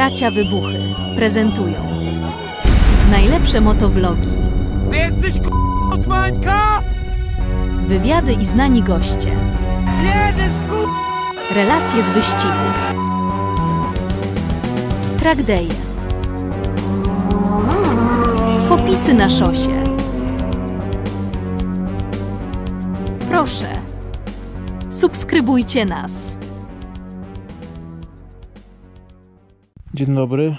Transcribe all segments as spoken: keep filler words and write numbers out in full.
Bracia Wybuchy prezentują najlepsze motovlogi. Ty jesteś k***a od Mańka? Wywiady i znani goście. Jedziesz k***a! Relacje z wyścigów. Track day'e. Popisy na szosie. Proszę, subskrybujcie nas. Dzień dobry.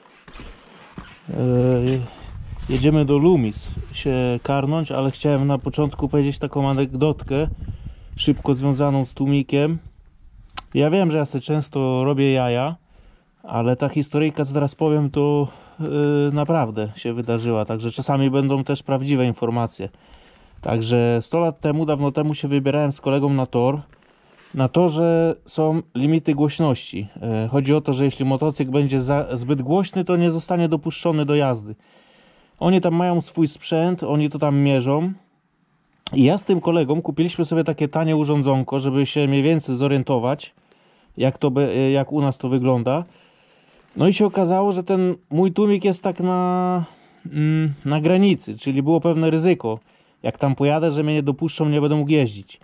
Jedziemy do Lumis się karnąć, ale chciałem na początku powiedzieć taką anegdotkę szybko związaną z tłumikiem. Ja wiem, że ja sobie często robię jaja, ale ta historyjka, co teraz powiem, to yy, naprawdę się wydarzyła, także czasami będą też prawdziwe informacje. Także sto lat temu, dawno temu się wybierałem z kolegą na tor. Na torze są limity głośności. Yy, chodzi o to, że jeśli motocykl będzie za, zbyt głośny, to nie zostanie dopuszczony do jazdy. Oni tam mają swój sprzęt, oni to tam mierzą. I ja z tym kolegą kupiliśmy sobie takie tanie urządzonko, żeby się mniej więcej zorientować, jak, to by, jak u nas to wygląda. No i się okazało, że ten mój tłumik jest tak na, mm, na granicy, czyli było pewne ryzyko. Jak tam pojadę, że mnie nie dopuszczą, nie będę mógł jeździć.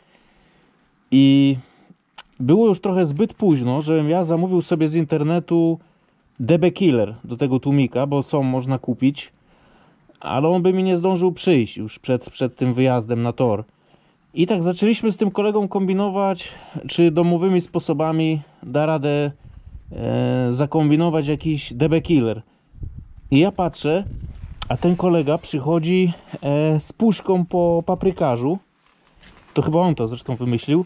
I było już trochę zbyt późno, żebym ja zamówił sobie z internetu D B Killer do tego tłumika, bo są, można kupić. Ale on by mi nie zdążył przyjść już przed, przed tym wyjazdem na tor. I tak zaczęliśmy z tym kolegą kombinować, czy domowymi sposobami da radę e, zakombinować jakiś D B Killer. I ja patrzę, a ten kolega przychodzi e, z puszką po paprykarzu. To chyba on to zresztą wymyślił.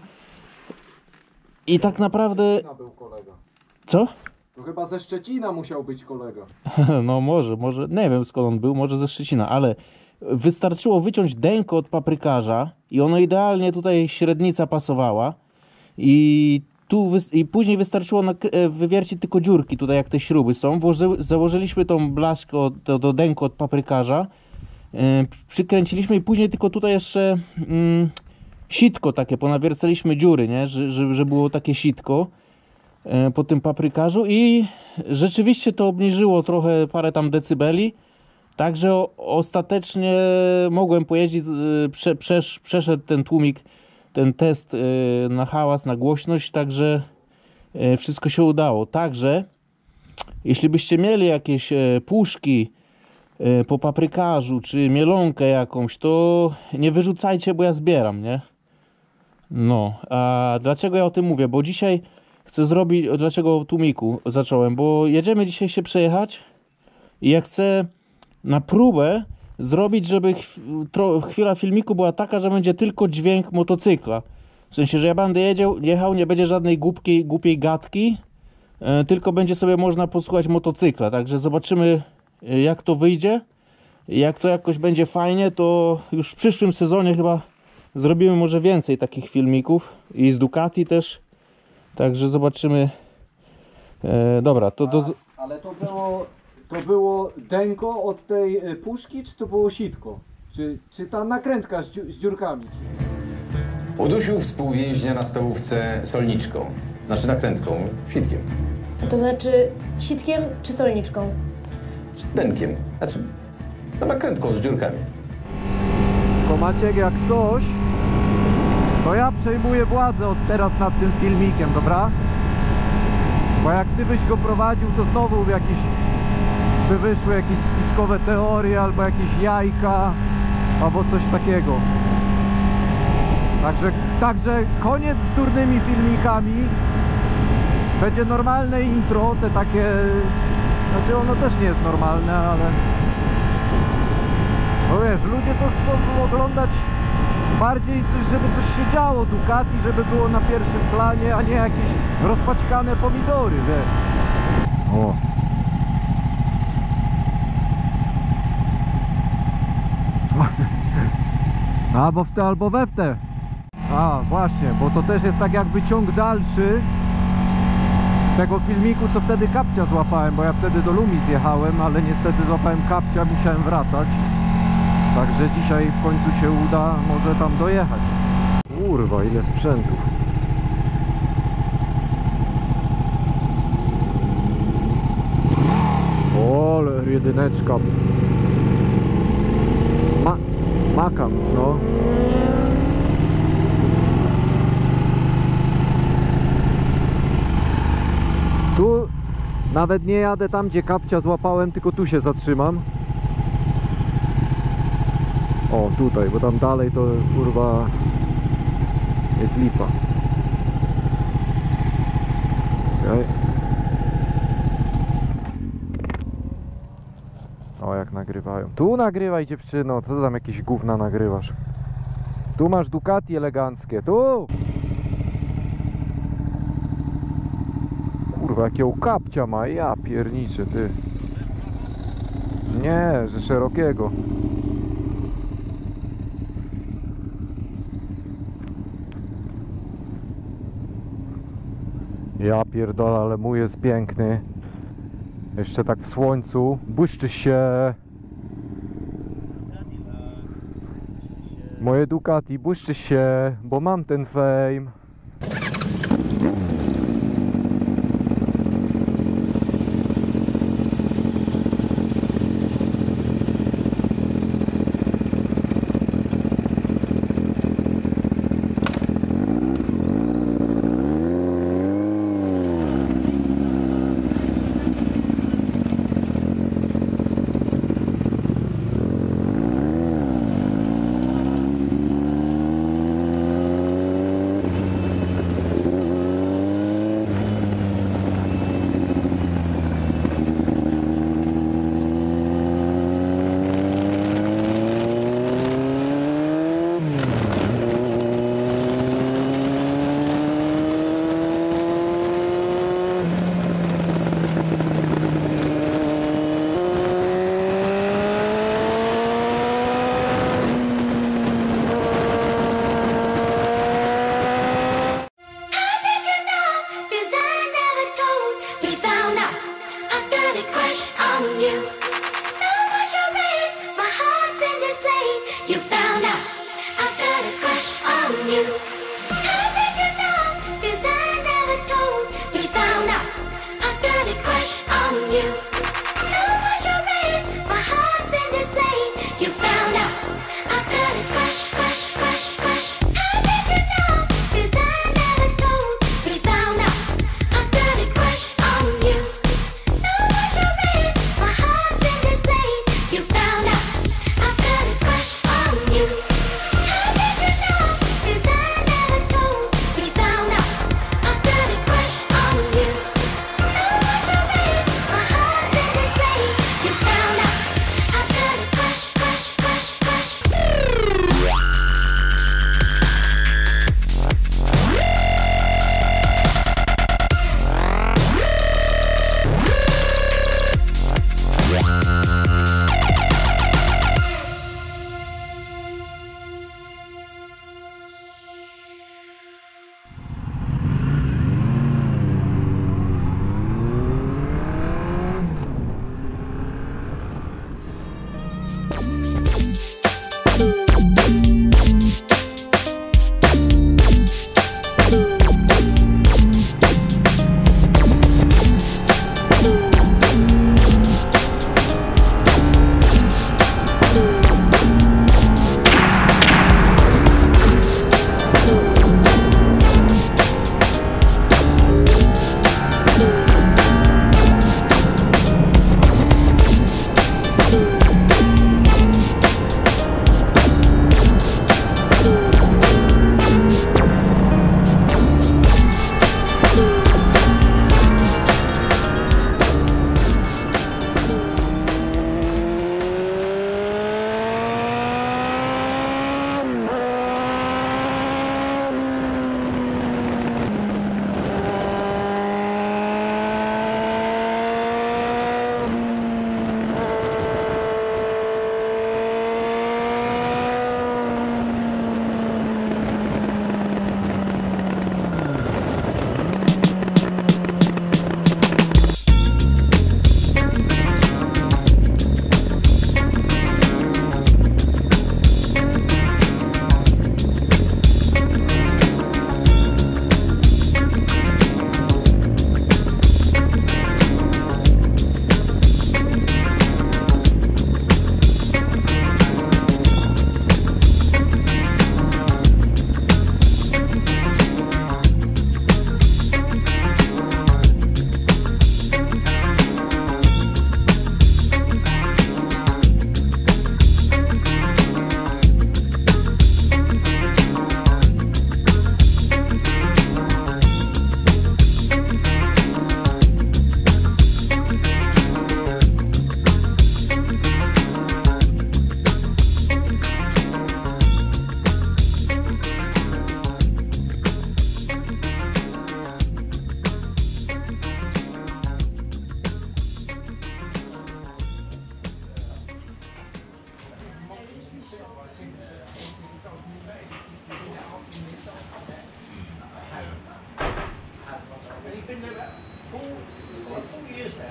I tak naprawdę... Był kolega. Co? To chyba ze Szczecina musiał być kolega. No może, może, nie wiem skąd on był, może ze Szczecina, ale wystarczyło wyciąć denko od paprykarza i ono idealnie tutaj średnica pasowała i tu i później wystarczyło na, wywiercić tylko dziurki tutaj, jak te śruby są. Włoży, założyliśmy tą blaszkę, od, to, to denko od paprykarza, yy, przykręciliśmy i później tylko tutaj jeszcze yy, sitko takie, ponawiercaliśmy dziury, nie? Że, że, że było takie sitko po tym paprykarzu i rzeczywiście to obniżyło trochę parę tam decybeli, także o, ostatecznie mogłem pojeździć, prze, przesz, przeszedł ten tłumik ten test na hałas, na głośność, także wszystko się udało. Także jeśli byście mieli jakieś puszki po paprykarzu czy mielonkę jakąś, to nie wyrzucajcie, bo ja zbieram, nie? No, a dlaczego ja o tym mówię? Bo dzisiaj chcę zrobić, dlaczego o tłumiku zacząłem, bo jedziemy dzisiaj się przejechać i ja chcę na próbę zrobić, żeby chwila filmiku była taka, że będzie tylko dźwięk motocykla. W sensie, że ja będę jedział, jechał, nie będzie żadnej głupiej, głupiej gadki, yy, tylko będzie sobie można posłuchać motocykla. Także zobaczymy, jak to wyjdzie. Jak to jakoś będzie fajnie, to już w przyszłym sezonie chyba zrobimy może więcej takich filmików i z Ducati też. Także zobaczymy. E, dobra, to do... A, ale to było, to było denko od tej puszki, czy to było sitko? Czy, czy ta nakrętka z, dziu, z dziurkami? Udusił współwięźnia na stołówce solniczką. Znaczy nakrętką, sitkiem. To znaczy sitkiem czy solniczką? Denkiem. Znaczy no, nakrętką z dziurkami. To Maciek, jak coś, to ja przejmuję władzę od teraz nad tym filmikiem, dobra? Bo jak ty byś go prowadził, to znowu jakieś by wyszły jakieś spiskowe teorie, albo jakieś jajka, albo coś takiego. Także, także koniec z durnymi filmikami. Będzie normalne intro, te takie... Znaczy ono też nie jest normalne, ale... No wiesz, ludzie to chcą oglądać bardziej coś, żeby coś się działo, Ducati, żeby było na pierwszym planie, a nie jakieś rozpaćkane pomidory, wiesz. O. Albo w te, albo we w te. A, właśnie, bo to też jest tak jakby ciąg dalszy tego filmiku, co wtedy kapcia złapałem, bo ja wtedy do Lumis jechałem, ale niestety złapałem kapcia, musiałem wracać. Także dzisiaj w końcu się uda może tam dojechać. Kurwa, ile sprzętu. jedyneczka. Ma Makams, no. Tu nawet nie jadę tam, gdzie kapcia złapałem, tylko tu się zatrzymam. O, tutaj, bo tam dalej to kurwa jest lipa. Okay. O, jak nagrywają. Tu nagrywaj, dziewczyno. Co tam jakieś gówna nagrywasz? Tu masz Ducati eleganckie. Tu! Kurwa, jakiego kapcia ma. Ja pierniczę, ty. Nie, że szerokiego. Ja pierdolę, ale mój jest piękny. Jeszcze tak w słońcu. Błyszczy się. Moje Ducati błyszczy się, bo mam ten fame.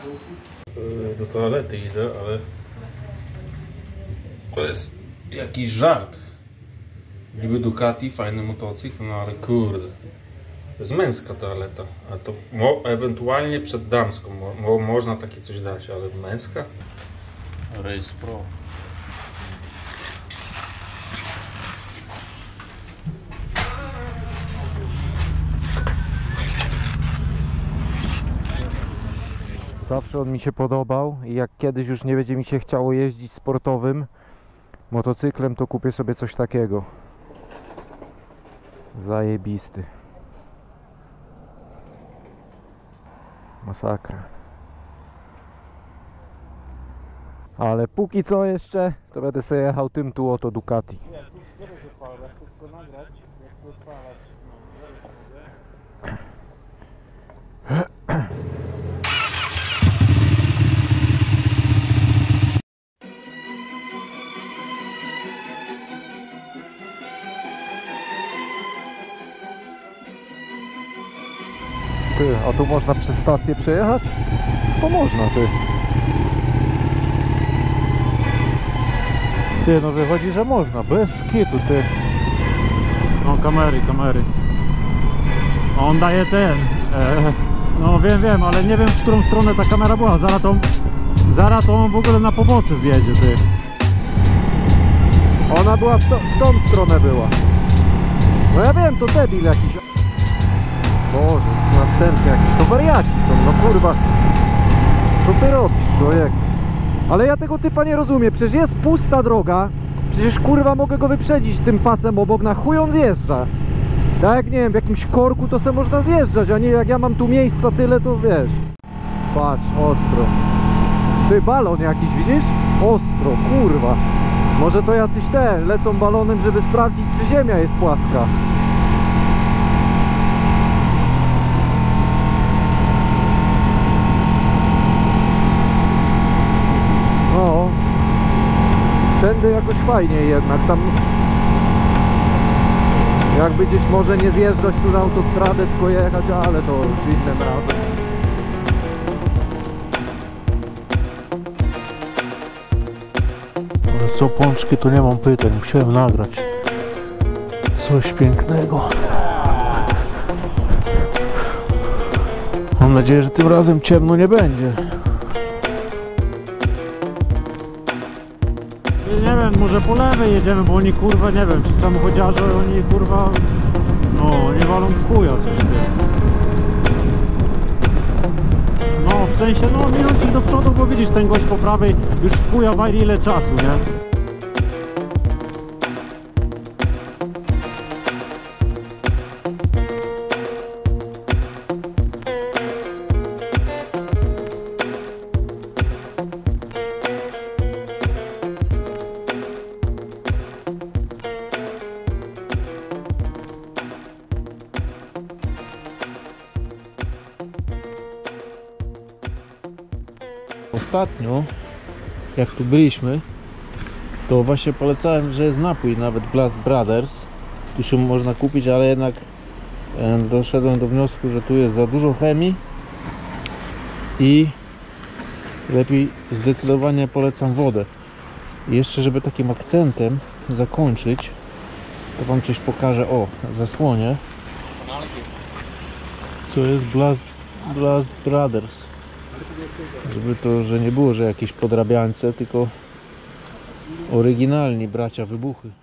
Do toalety idę, ale to jest jakiś żart. Niby Ducati, fajny motocykl, no ale kurde. To jest męska toaleta, a to mo ewentualnie przed damską mo mo można takie coś dać, ale męska? Race Pro. Zawsze on mi się podobał i jak kiedyś już nie będzie mi się chciało jeździć sportowym motocyklem, to kupię sobie coś takiego. Zajebisty. Masakra. Ale póki co jeszcze, to będę sobie jechał tym tu oto Ducati. Ty, a tu można przez stację przejechać? To można, ty. Ty, no wychodzi, że można, bez kitu, ty. No kamery, kamery. On daje ten. E, no wiem, wiem, ale nie wiem, w którą stronę ta kamera była. Zaraz to, zaraz to on w ogóle na pobocze zjedzie, ty. Ona była w, to, w tą stronę była. No ja wiem, to debil jakiś. Boże, co następny jakiś, to wariaci są, no kurwa. Co ty robisz, człowiek? Ale ja tego typa nie rozumiem, przecież jest pusta droga. Przecież kurwa mogę go wyprzedzić tym pasem obok, na chuj on zjeżdża. Tak jak nie wiem, w jakimś korku to se można zjeżdżać, a nie jak ja mam tu miejsca tyle, to wiesz. Patrz, ostro. Ty, balon jakiś, widzisz? Ostro, kurwa. Może to jacyś te lecą balonem, żeby sprawdzić, czy ziemia jest płaska. No, tędy jakoś fajniej jednak, tam jakby gdzieś może nie zjeżdżać tu na autostradę, tylko jechać, ale to już innym razem. Co pączki, to nie mam pytań, musiałem nagrać coś pięknego. Mam nadzieję, że tym razem ciemno nie będzie. Nie wiem, może po lewej jedziemy, bo oni kurwa, nie wiem, ci samochodziarze, oni kurwa, no, nie walą w chuja coś ty. No, w sensie, no, minął ci do przodu, bo widzisz, ten gość po prawej już w chuja wali ile czasu, nie? Ostatnio, jak tu byliśmy, to właśnie polecałem, że jest napój, nawet Blast Brothers. Tu się można kupić, ale jednak doszedłem do wniosku, że tu jest za dużo chemii i lepiej zdecydowanie polecam wodę. I jeszcze, żeby takim akcentem zakończyć, to wam coś pokażę. O, zasłonie. Co jest Blast, Blast Brothers. Żeby to, że nie było, że jakieś podrabiańce, tylko oryginalni bracia wybuchy.